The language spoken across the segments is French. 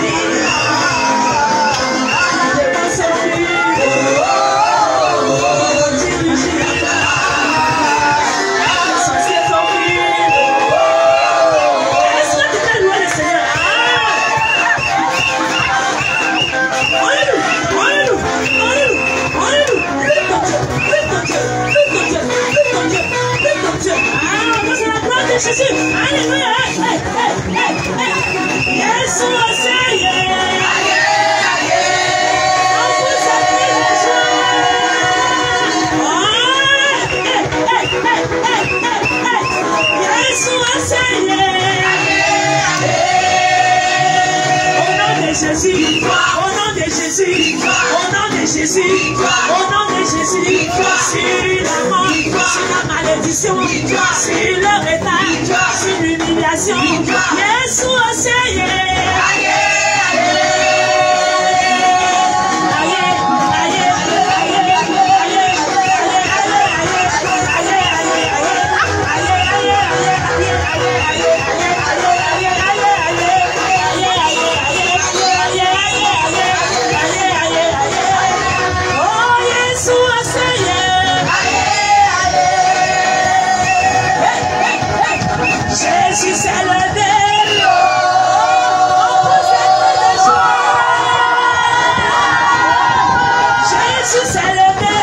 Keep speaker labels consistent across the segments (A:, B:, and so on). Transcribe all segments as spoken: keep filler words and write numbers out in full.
A: Jésus, alléluia, hey, hey, hey, hey. Yes, on say yeah. Aïe, aïe. On vous appelle les joies. Hey, hey, hey, hey, hey, hey. Yes, on say yeah. Aïe, aïe. Au nom de Jésus, au nom de Jésus, au nom de Jésus, au nom de Jésus, sur la mort, sur la malédiction, sur le retard, sur l'humiliation, Yesu oseye. Jésus s'est levé. Jésus s'est levé.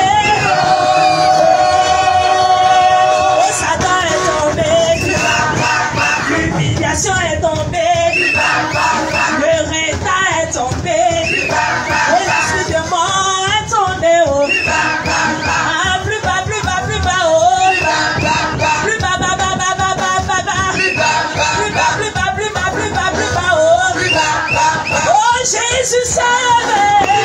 A: Oh, Satan est tombé. L'humiliation est tombée. Le retard est tombé. Et la suite de mort est tombée. Oh. Ah, plus bas, plus bas, plus bas. Oh. Plus bas, bas, bas, bas, bas, bas, bas, bas. Plus bas, plus bas, plus bas, plus bas, plus bas, plus bas. Oh. Oh, Jésus s'est levé.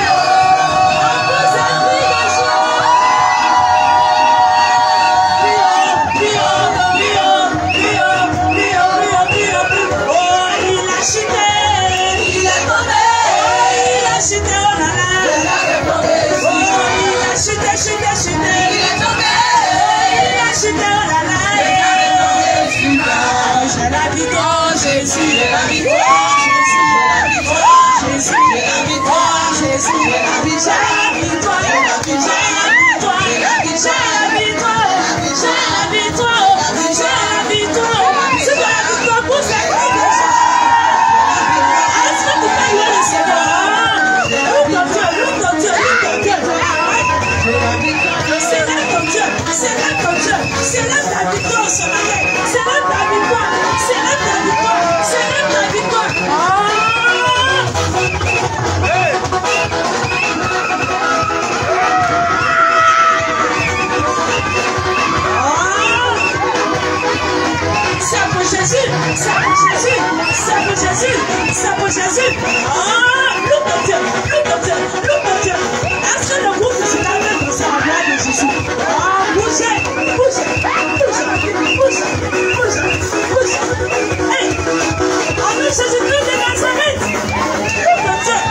A: C'est pour Jésus, c'est pour Jésus, c'est pour Jésus. Oh, look at Dieu, look at Dieu, look at Dieu. Est-ce que le groupe de cela veut pour ça, la gloire de Jésus? Oh, bougez, bougez, bougez, bougez, bougez, bougez. Hey, en nous Jésus-Christ de Nazareth, look at Dieu.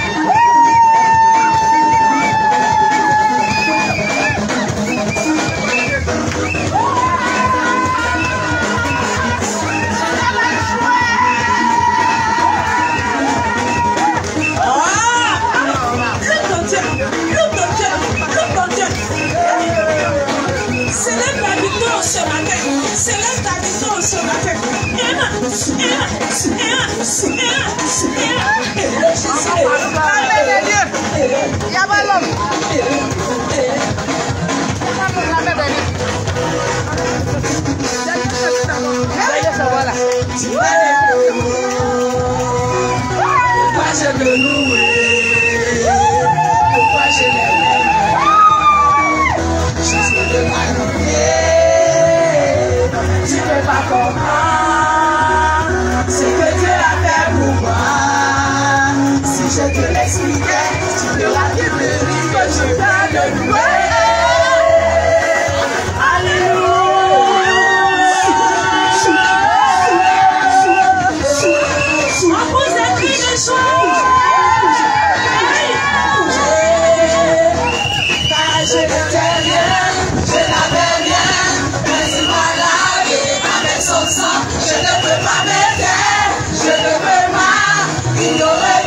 A: Célèbre ta victoire ce matin. Pourquoi je le louer? Pourquoi je l'aime? Je suis de ma louer. Tu ne peux pas comprendre ce que Dieu a fait pour moi. Si je te l'expliquais, tu n'auras plus de rire que je vais le louer. Alléluia. On vous écrit des choses. Car je n'étais rien, je n'avais rien. Je ne peux pas m'aider, je ne peux pas ignorer.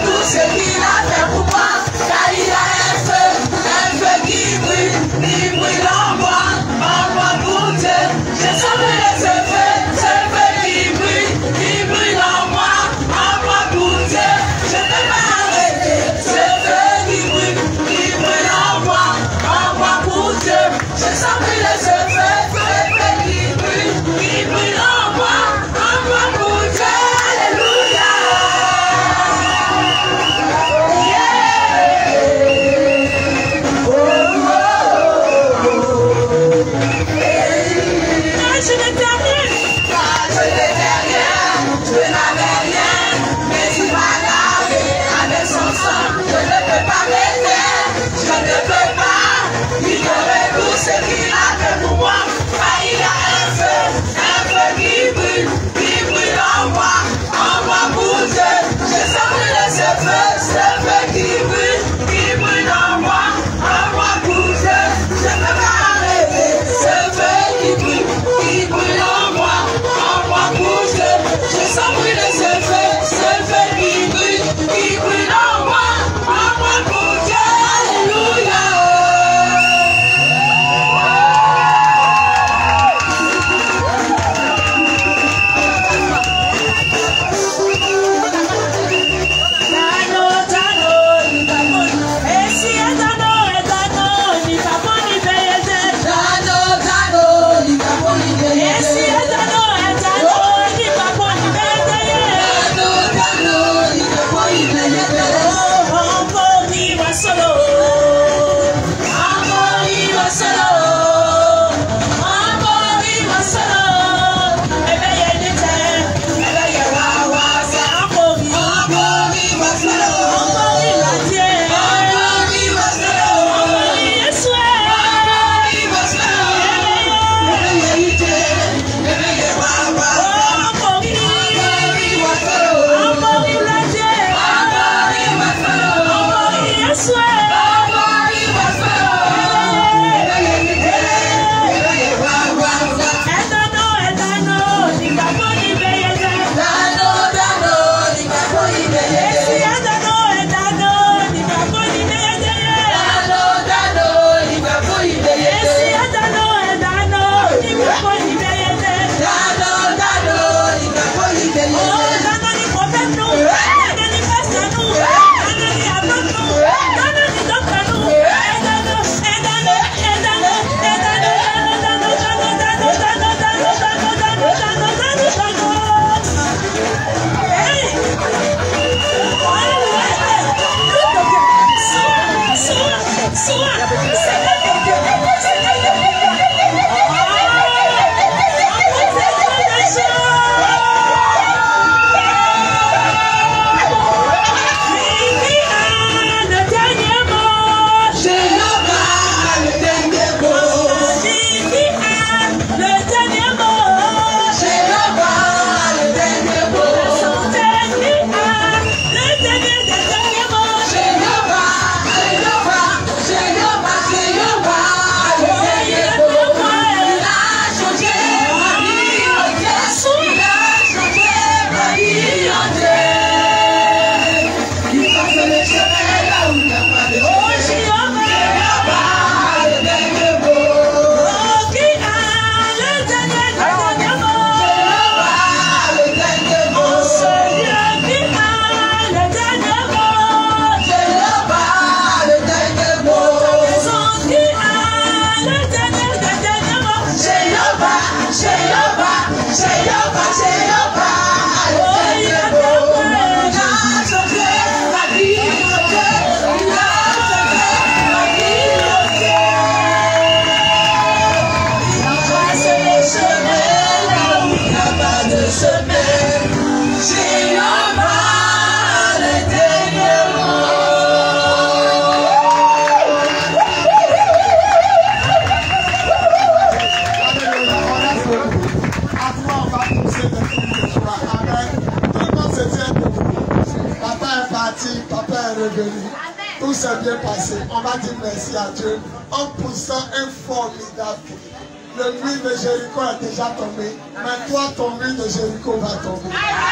B: revenir. Tout s'est bien passé. On va dire merci à Dieu en poussant un formidable cri. Le mur de Jéricho est déjà tombé. Mais toi, ton mur de Jéricho va tomber.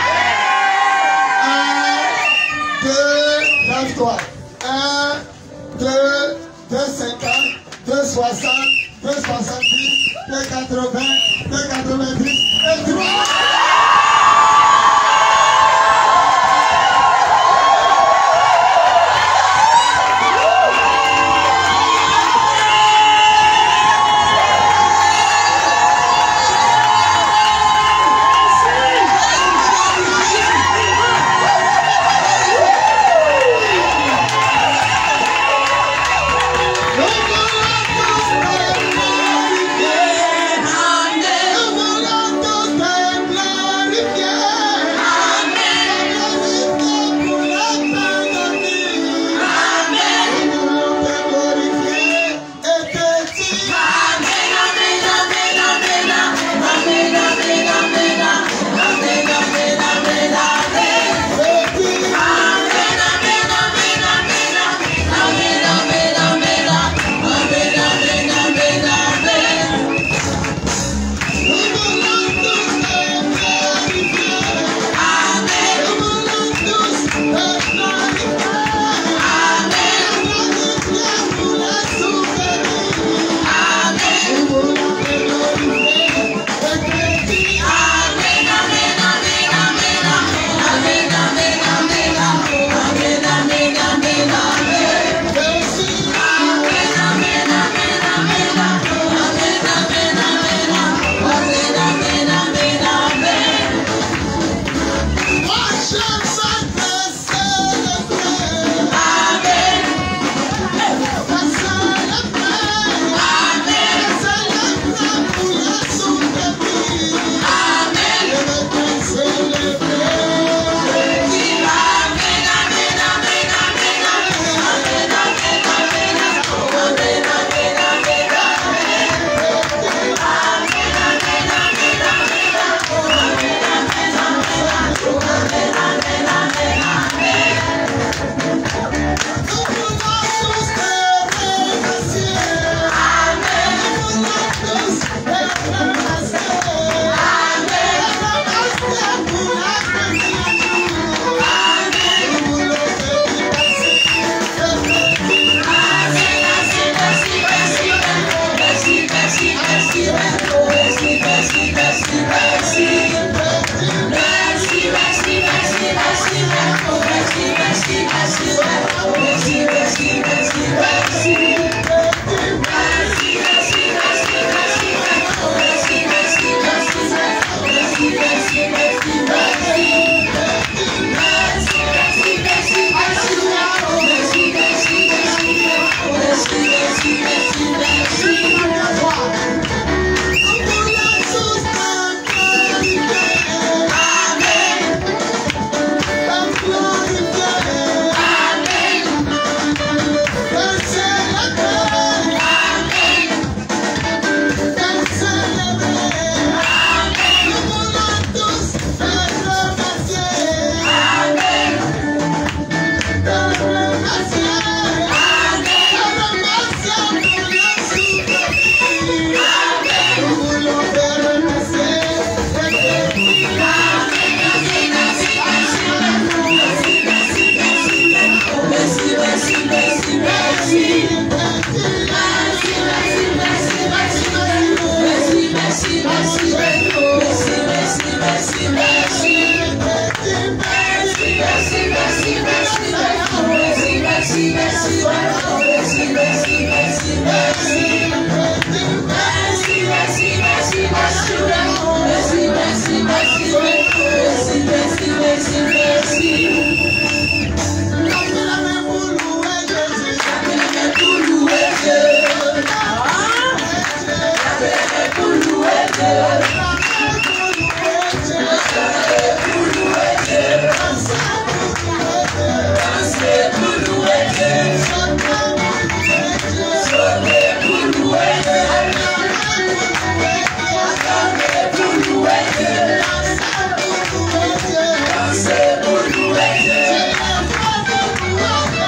B: Un, deux, lève-toi. Un, deux, deux cinquante, deux soixante, deux soixante-dix, deux quatre-vingts, deux quatre-vingt-dix et trois.
A: Yeah.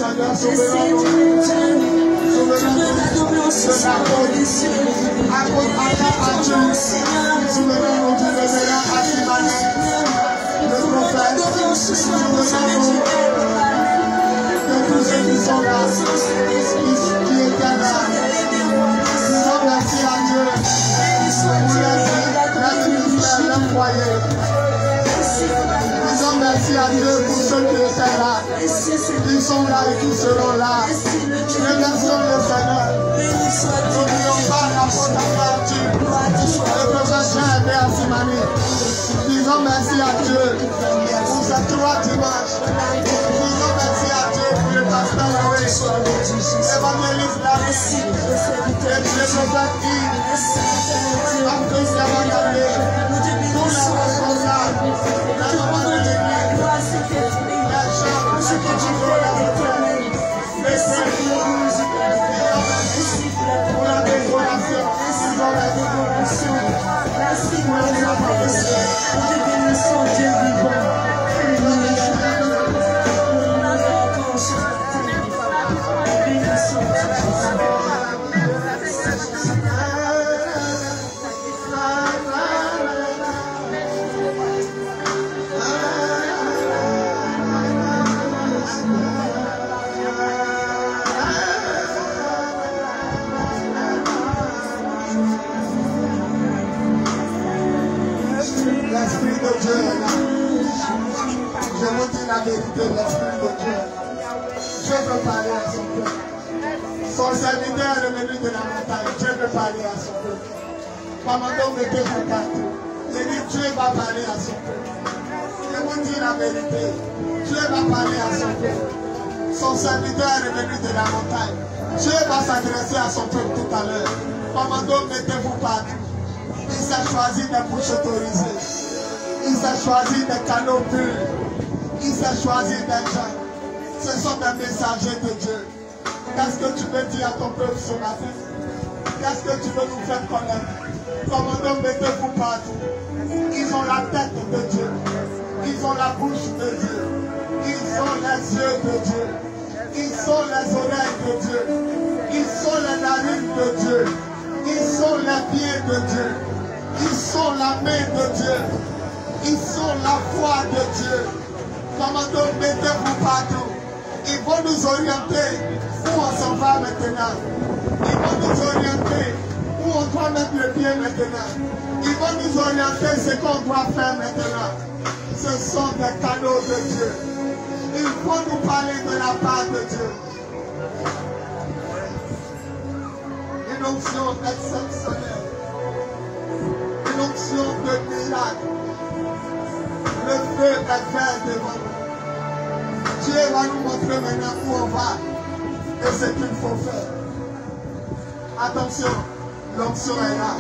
B: Seigneur,
A: J'essaie
B: souverain
A: de
B: nous.
A: te
B: Souverain
A: Je veux l'adorer en ce soir dans les cieux.
B: À cause à Dieu, souverain nous, tu reverras à Simani, le prophète,
A: L'adorer en ce soir dans ce
B: souverain nous, de tous ceux qui sont là, qui, qui étaient là. Disons merci à Dieu pour la vie, la ministère, le foyer. Disons merci à Dieu pour ceux qui étaient là, qui sont là et qui seront là. Remercions le Seigneur. N'oublions pas la faute à Dieu. Le prophète Jean est à Simani. Disons merci à Dieu pour ces trois dimanches. Disons merci à Dieu pour le pasteur Noé, l'évangéliste David, et le prophète Yves, Baptiste Yabagandé, tous les responsables, la maman de l'église, les gens, ceux qui sont là, les frères, pour la décoration, disons la décoration, merci pour la prophétie, pour la bénédiction de Dieu vivant. L'Esprit de Dieu est là. Je vous dis la vérité, l'Esprit de Dieu. Dieu veut parler à son peuple. Son serviteur est revenu de la montagne. Dieu veut parler à son peuple. Commandons, mettez-vous partout. Je dis, Dieu va parler à son peuple. Je vous dis la vérité. Dieu va parler à son peuple. Son serviteur est revenu de la montagne. Dieu va s'adresser à son peuple tout à l'heure. Commandons, mettez-vous partout. Il s'est choisi des bouches autorisées. Il s'est choisi des canaux purs. Il s'est choisi des gens. Ce sont des messagers de Dieu. Qu'est-ce que tu veux dire à ton peuple ce matin? Qu'est-ce que tu veux nous faire connaître? Commandons, mettez-vous partout. Ils ont la tête de Dieu. Ils ont la bouche de Dieu. Ils ont les yeux de Dieu. Ils sont les oreilles de Dieu. Ils sont les narines de Dieu. Ils sont les pieds de Dieu. Ils sont la main de Dieu. Ils sont la foi de Dieu. Commandons, mettez-vous partout. Ils vont nous orienter où on s'en va maintenant. Ils vont nous orienter où on doit mettre le pied maintenant. Ils vont nous orienter ce qu'on doit faire maintenant. Ce sont des canaux de Dieu. Ils vont nous parler de la part de Dieu. Une onction exceptionnelle. Une onction de miracle. Le feu est vert devant nous. Dieu va nous montrer maintenant où on va et ce qu'il faut faire. Attention, l'onction est là.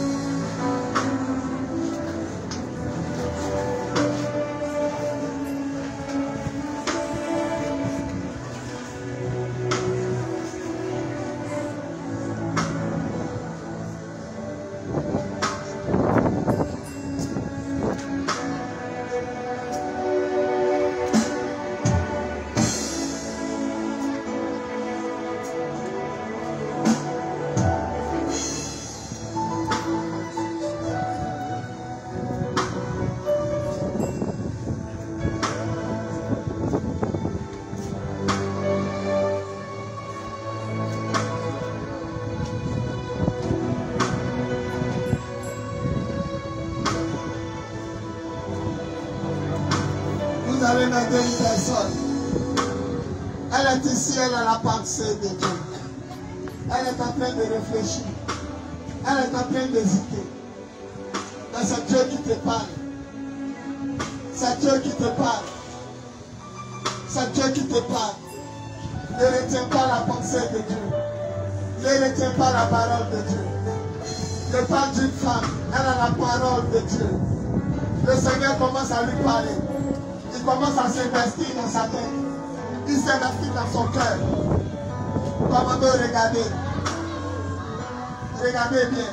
B: Vous allez mettre une personne. Elle est ici, elle a la pensée de Dieu. Elle est en train de réfléchir. Elle est en train d'hésiter. Mais c'est Dieu qui te parle. C'est Dieu qui te parle. C'est Dieu qui te parle. Ne retiens pas la pensée de Dieu. Ne retiens pas la parole de Dieu. Je parle d'une femme. Elle a la parole de Dieu. Le Seigneur commence à lui parler. Il commence à s'investir dans sa tête. Il s'investit dans son cœur. Commandons, regardez. Regardez bien.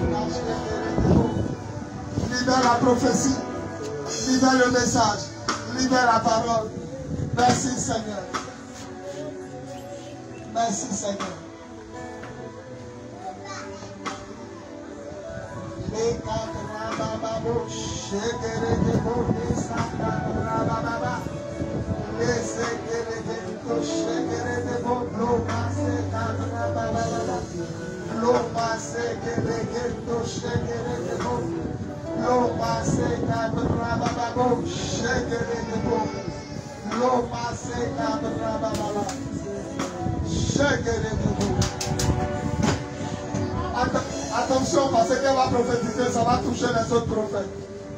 B: Lisons la prophétie. Lisons le message. Libère la parole. Merci Seigneur. Merci Seigneur. Attention, parce qu'elle va prophétiser, ça va toucher les autres prophètes.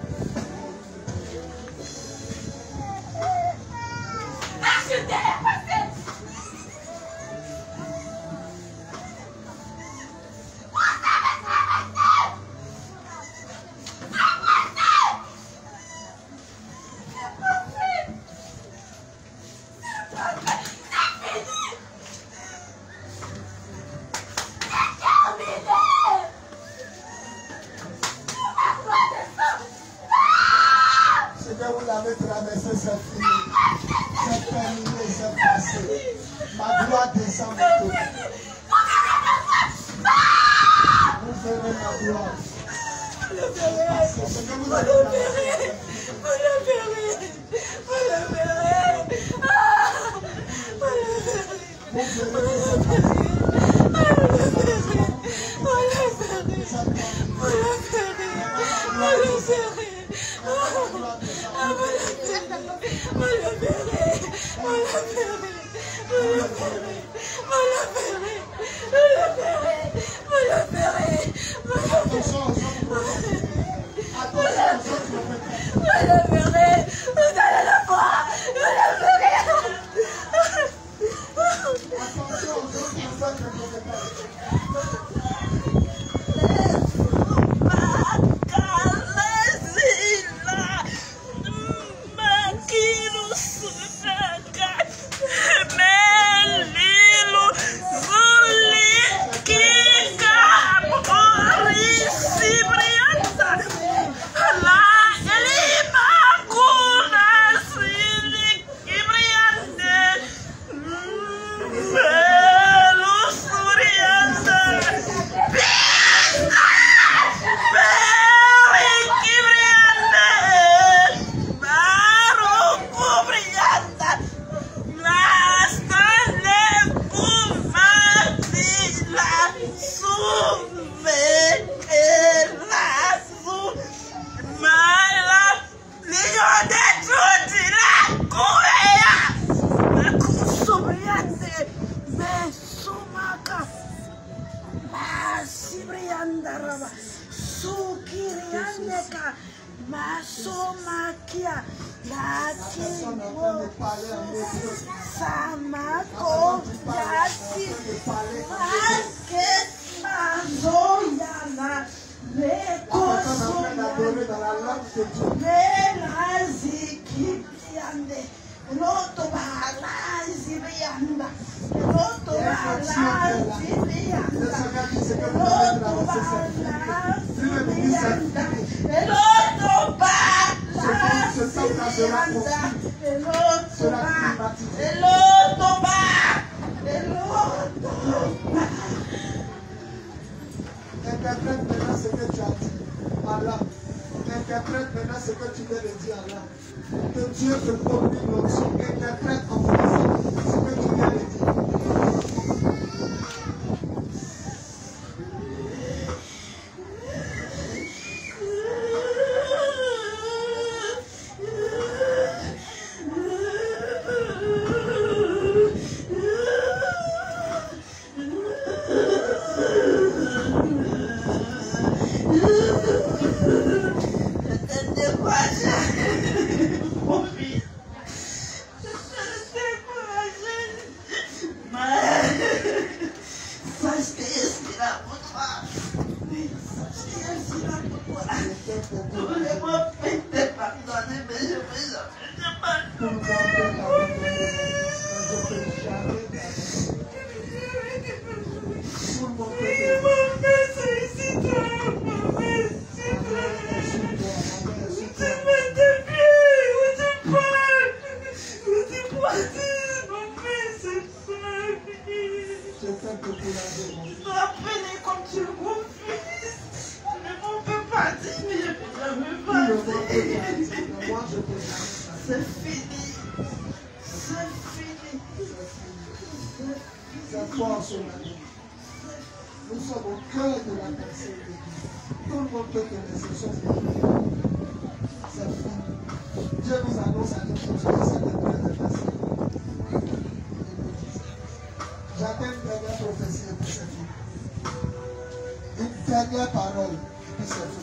B: Interprète maintenant ce que tu as dit. Allah. Interprète maintenant ce que tu viens de dire Allah. Que Dieu te donne une notion. Interprète en français ce que tu viens de dire.
A: Bye.
B: Je t'aime pour la vie.
A: Tu dois appeler comme tu le mon fils. Le monde peut pas dire, mais je peux jamais pas dire.
B: Moi, je peux jamais.
A: C'est fini. C'est fini.
B: C'est toi sur la vie. Nous sommes au cœur de la personne de Dieu. Tout le monde peut connaître ce sont c'est fini. Dieu nous annonce à nous que tu es de près de passer. J'attends une dernière prophétie et puis c'est fini. Une dernière parole et puis c'est fini.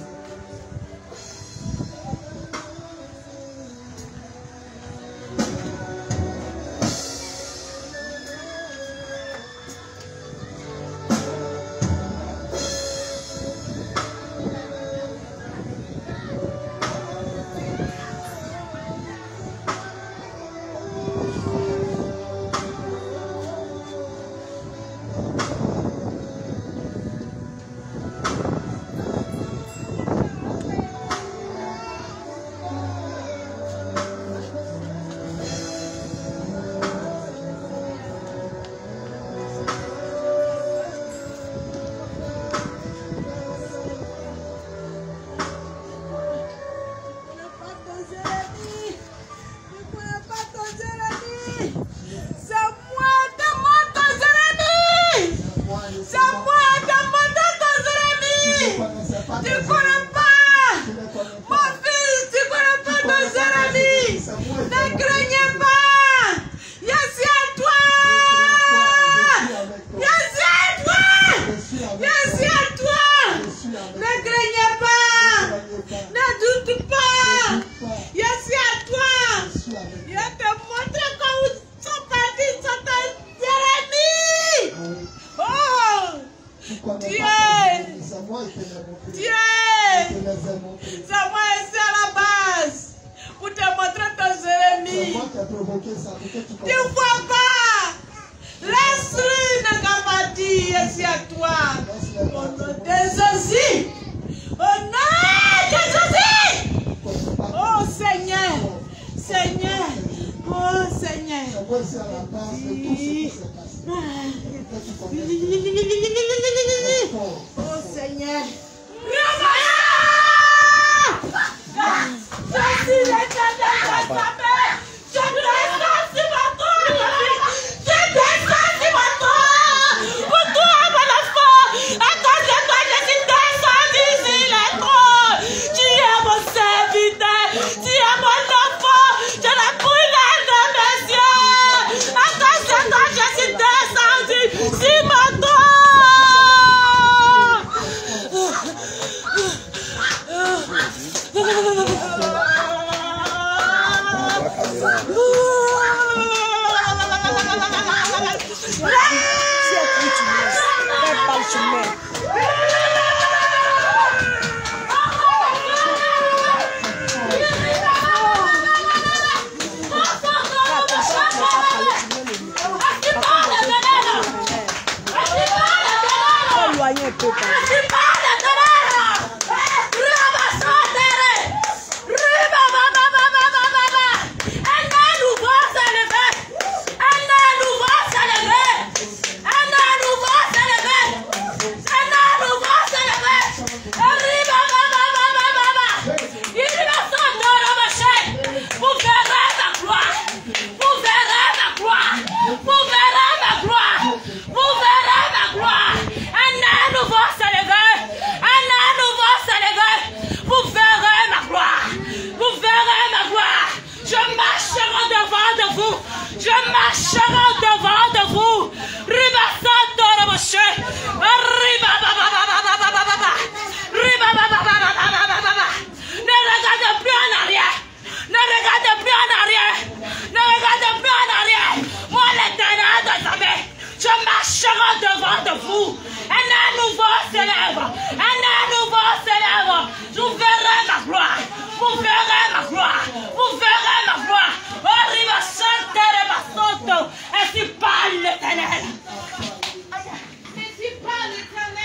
A: Ainsi parle l'Éternel.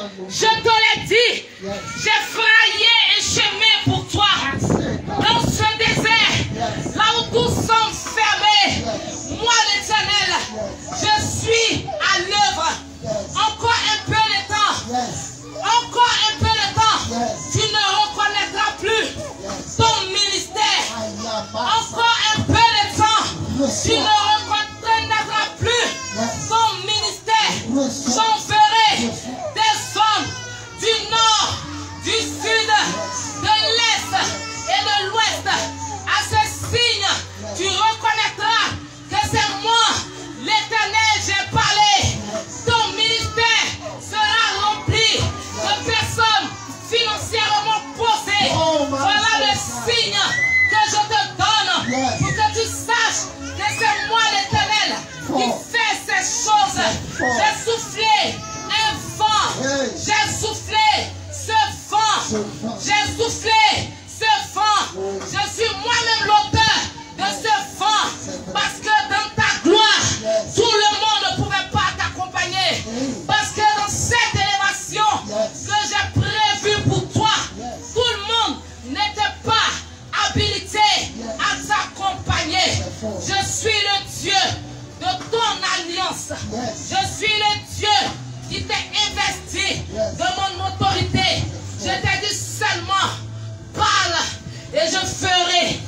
A: Je te l'ai dit. J'ai frayé un chemin pour toi. Dans ce désert, là où tout semble fermé, moi l'Éternel, je suis à l'œuvre. Encore un peu de temps. Encore un peu de temps. Tu ne reconnaîtras plus ton ministère. Encore un peu de temps. Tu ne reconnaîtras plus ton ministère. J'enverrai des hommes du nord, du sud, de l'est et de l'ouest. À ce signe, tu reconnaîtras que c'est moi, l'Éternel, j'ai parlé. Ton ministère sera rempli de personnes financièrement posées. Voilà le signe que je te donne pour que tu saches que c'est moi, l'Éternel, qui fait ces choses. J'ai soufflé un vent. J'ai soufflé ce vent. J'ai soufflé ce vent. Je suis moi-même l'auteur de ce vent. Parce que dans ta gloire, tout le monde ne pouvait pas t'accompagner. Parce que dans cette élévation que j'ai prévue pour toi, tout le monde n'était pas habilité à t'accompagner. Je suis le Dieu de ton alliance. Je suis le Dieu qui t'a investi de mon autorité. Je t'ai dit seulement, parle et je ferai.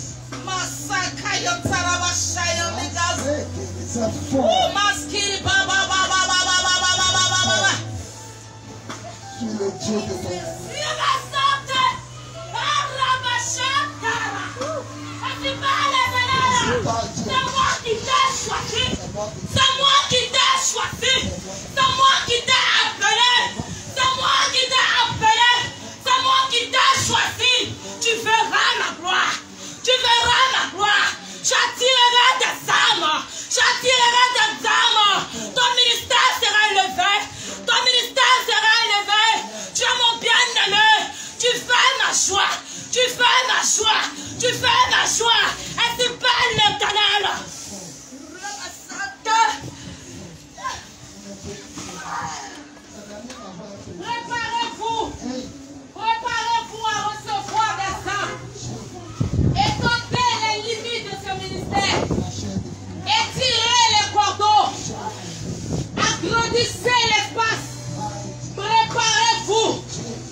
B: Tu es le Dieu de ton
A: c'est moi qui t'ai choisi. C'est moi qui t'ai choisi. C'est moi qui t'ai appelé. C'est moi qui t'ai appelé. C'est moi qui t'ai choisi. Tu verras ma gloire. Tu verras ma gloire. J'attirerai des âmes. J'attirerai des âmes. Ton ministère sera élevé. Ton ministère sera élevé. Tu es mon bien-aimé. Tu fais ma joie. Tu fais ma joie. Tu fais ma joie. Et tu parles l'Éternel. Préparez-vous. Préparez-vous à recevoir des âmes. Étendez les limites de ce ministère. Étirez les cordons. Agrandissez l'espace. Préparez-vous.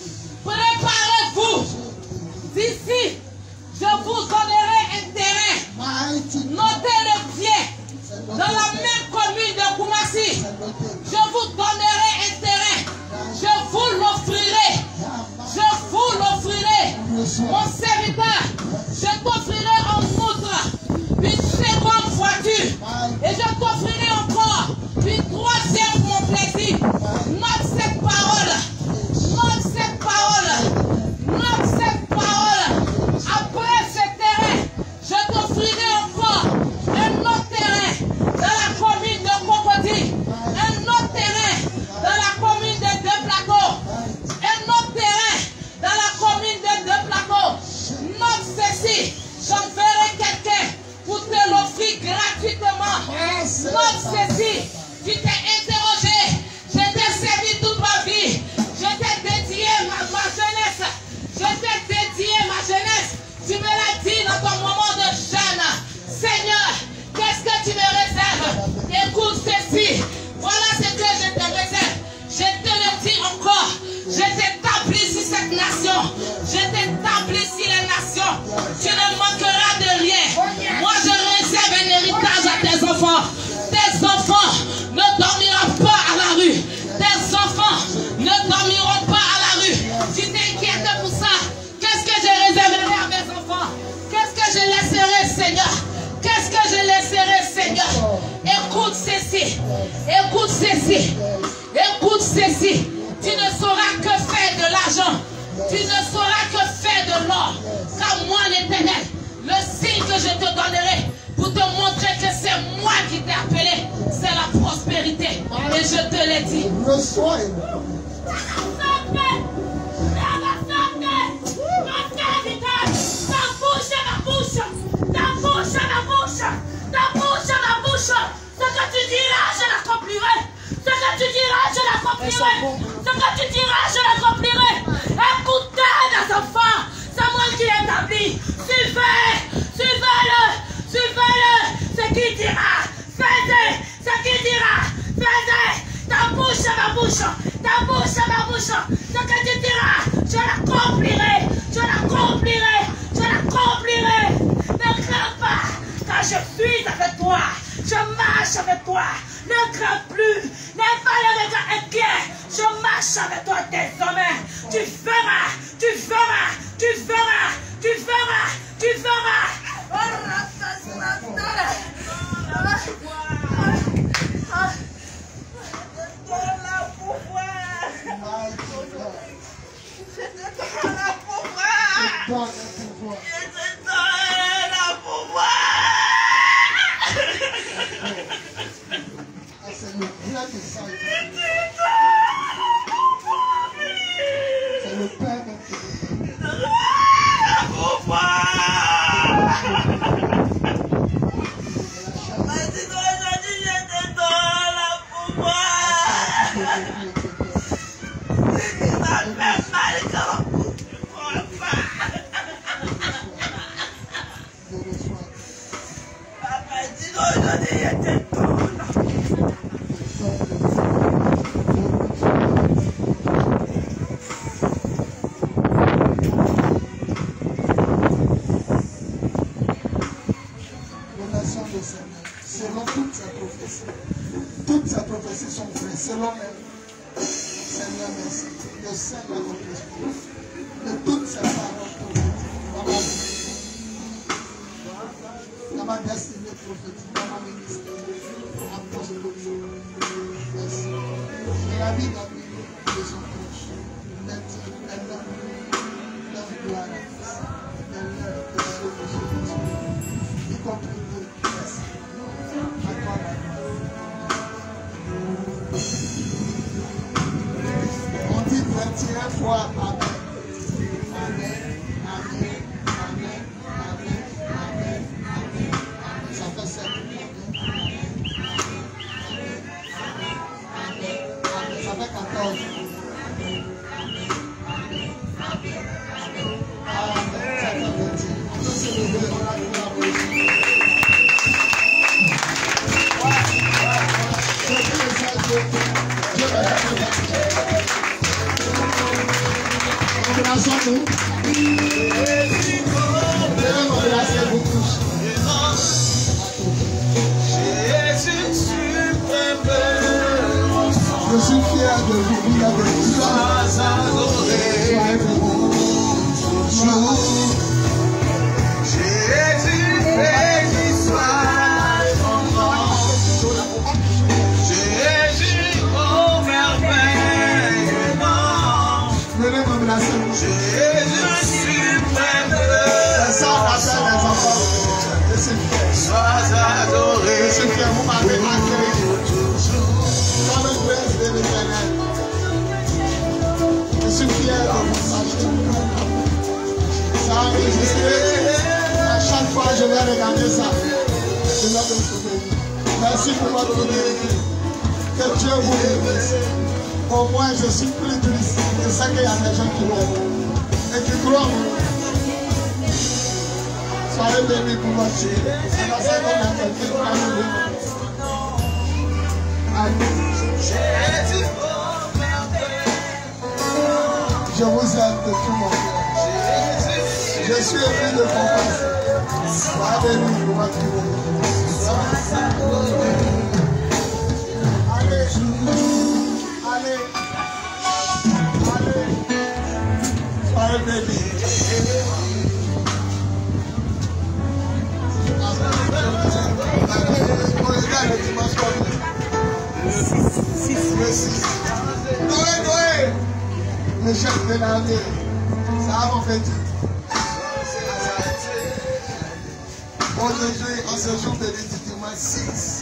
A: Préparez-vous. D'ici, je vous donnerai un terrain. Notez le pied. Dans la même commune de Koumassi. Je vous donnerai un terrain. Je vous l'offrirai. Je vous l'offrirai. Mon serviteur, je t'offrirai en outre une seconde voiture. Et je t'offrirai encore une troisième pour mon plaisir. Note cette parole. Note cette parole. Note cette parole. Après ce terrain, je t'offrirai encore un autre terrain dans la commune de Cocody. Un autre terrain dans la commune de Deux Plateaux. Un autre terrain dans la commune de Deux Plateaux. Note ceci. J'enverrai quelqu'un pour te l'offrir gratuitement. Note ceci. Tu t'es interrogé. Je t'ai servi toute ma vie. Je t'ai dédié ma, ma jeunesse. Je t'ai dédié ma jeunesse. Tu me l'as dit dans ton moment de jeûne. Seigneur, qu'est-ce que tu me réserves? Écoute ceci. Voilà ce que je te réserve. Je te le dis encore. Je t'établis sur cette nation. Je t'établis sur les nations. Tu ne manqueras de rien. Moi, je réserve un héritage à tes enfants. Tes enfants ne dormiront pas à la rue. Tes enfants ne dormiront pas à la rue. Tu t'inquiètes pour ça. Qu'est-ce que je réserverai à mes enfants? Qu'est-ce que je laisserai, Seigneur? Qu'est-ce que je laisserai, Seigneur? Écoute ceci. Écoute ceci. Écoute ceci. Tu ne sauras que faire de l'argent. Tu ne sauras que faire de l'or. Car moi, l'Éternel, le signe que je te donnerai pour te montrer que c'est moi qui t'ai appelé, c'est la prospérité. Et je te l'ai dit.
B: Reçois.
A: Ta bouche à la bouche, ta bouche à la bouche, ta bouche à la bouche. Ce que tu diras, je l'accomplirai. Ce que tu diras, je l'accomplirai. l'accomplirai. Ce que tu diras, je l'accomplirai. Écoutez mes enfants, c'est moi qui l'établis. Suivez, suivez-le, suivez-le. Ce qu'il dira, faites, ce qu'il dira, faites. Ta bouche à ma bouche, ta bouche à ma bouche. Ce que tu diras, je l'accomplirai, je l'accomplirai, je l'accomplirai. Ne crains pas, car je suis avec toi. Je marche avec toi. Ne crains plus. N'aie pas le regard inquiet. Je marche avec toi désormais. Tu feras, tu feras, tu feras, tu feras, tu feras.
B: C'est le plein de ça. C'est le Père même qui te donne. Selon toutes ces prophéties, toutes ces prophéties sont vraies, selon elles. Seigneur, merci. Je sais l'accomplissement de toutes ces paroles prophétiques dans ma destinée prophétique, dans ma ministère apostolique. Merci. Et la vie dans les gens proches, maintenant, elle leur gloire à Christ, elle leur de Jésus, y compris vous. Merci. On dit vingt et une fois Amen. Amen, Amen, Amen, Amen, Amen, Amen. Ça fait sept. Amen, Amen, Amen. Ça fait quatorze. Amen, Amen, Amen, Amen, Amen. Amen. Ça fait vingt et un. On peut se lever, on a vu la poésie. Embrassons-nous. Devons embrasser beaucoup. Je suis fier de vous vivre avec toi. Soyez pour toujours.
C: Jésus, béni soit ton nom. Jésus, ô merveilleux nom.
B: Venez m'embrasser.
C: Jésus suprême.
B: C'est ça on appelle les enfants. Je suis fier.
C: Sois adoré.
B: Je suis fier. Vous m'avez accueilli. Comme une presse de l'Éternel. Je suis fier de vous sacher. Ça a enregistré. À chaque fois je vais regarder ça. Je vais me souvenir. Merci pour votre fidélité. Que Dieu vous bénisse. Au moins je suis plus triste. Je sais qu'il y a des gens qui m'aiment et qui croient en moi. Soyez bénis pour votre Dieu. C'est dans cette année que nous allons. Amen.
C: Jésus, ô merveilleux.
B: Je vous aime de tout mon cœur. Je suis ému de compassion. Soyez bénis pour votre Dieu. Allez, allez, allez. Soyez bénis. On regarde le dimanche prochain. Le six. Noé, Noé. Le chef de l'armée. Ça a mon petit. Aujourd'hui, en ce jour de l'éditement six.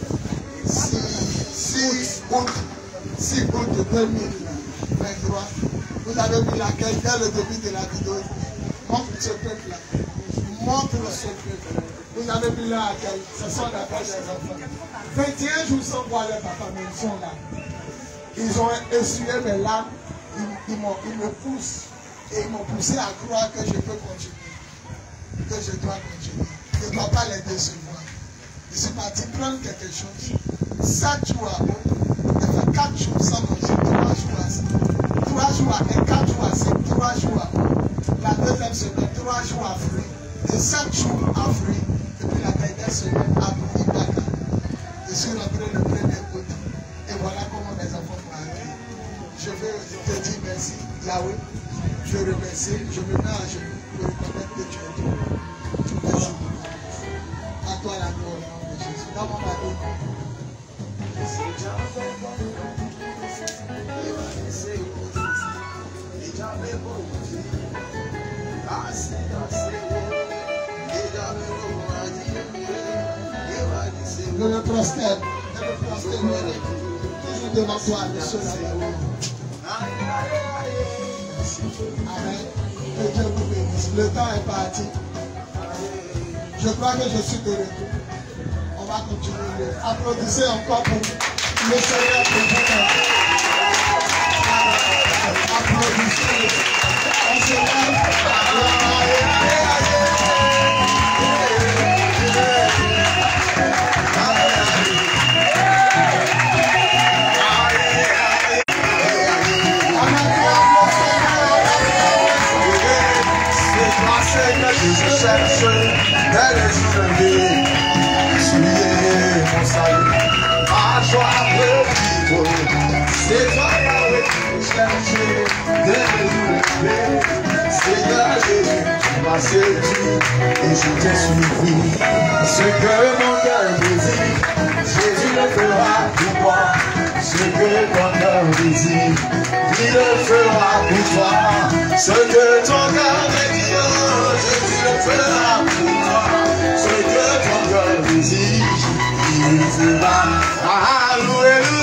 B: six août. six août deux mille vingt-trois. Vous avez vu laquelle dès le début de la vidéo. Montre ce peuple-là. Montre ce peuple. Vous avez vu là à quel, ce sont d'appel des enfants. vingt et un jours sans voir leur papa, mais ils sont là. Ils ont essuyé mes larmes, ils, ils, m'ont, ils me poussent et ils m'ont poussé à croire que je peux continuer, que je dois continuer. Je ne dois pas les décevoir. Je suis parti prendre quelque chose. Sept jours à haut, j'ai fait quatre jours sans manger, trois jours à ça. Trois jours à et quatre jours à ça, trois jours à haut. La deuxième semaine, trois jours à fruits. Et sept jours à fruits. Et puis la dernière semaine, à Boudibaka. Je suis rentré le premier août. Et voilà comment mes enfants m'ont accueilli. Je veux te dire merci, Yahweh. Je remercie, je me mets à genoux pour reconnaître que tu es Dieu. Merci beaucoup. À toi la gloire au nom de Jésus. Dans mon mari. Je me prosterne. Je me prosterne. Toujours devant toi, monsieur là-bas. Amen. Que Dieu vous bénisse. Le temps est parti. Je crois que je suis de retour. On va continuer. Applaudissez encore pour le Seigneur pour vous. Applaudissez. On se lève.
C: Je cherche, elle est soulevé, tu mon salut, ma joie de vivre, c'est toi Yahweh, je cherche, de me Seigneur Jésus, tu m'as séduit et je t'ai suivi, ce que mon cœur désire, Jésus le fera pour moi, ce que ton cœur désire, il le fera pour toi, ce que ton cœur désire. Jésus le fera pour toi, ce que ton cœur désire, il le fera. Alléluia.